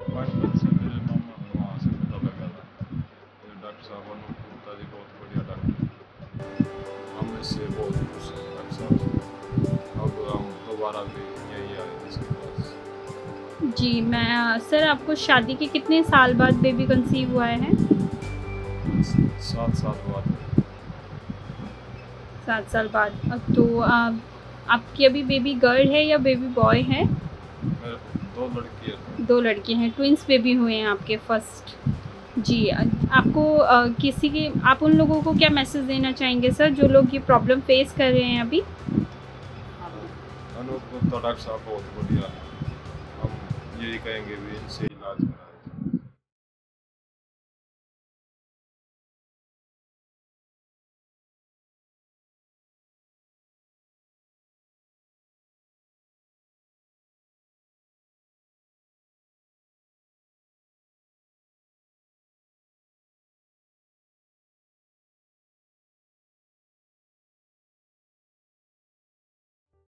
बचपन से मेरे मामा को वहाँ से पता लगा था, ये डॉक्टर साहब अनूप गुप्ता जी बहुत बढ़िया डॉक्टर, हम इससे बहुत खुश हैं डॉक्टर साहब से। अब हम दोबारा भी यही आए इसके पास। जी मैं सर आपको शादी के कितने साल बाद बेबी कंसीव हुआ है? 7 साल बाद। 7 साल बाद। तो आपकी अभी बेबी गर्ल है या बेबी बॉय है? मेरे 2 लड़की है। 2 लड़के हैं, ट्विंस बेबी हुए हैं आपके फर्स्ट। जी आपको किसी के आप उन लोगों को क्या मैसेज देना चाहेंगे सर जो लोग ये प्रॉब्लम फेस कर रहे हैं अभी? अनूप गुप्ता डॉक्टर साहब बहुत बढ़िया है, हम यही कहेंगे भी इनसे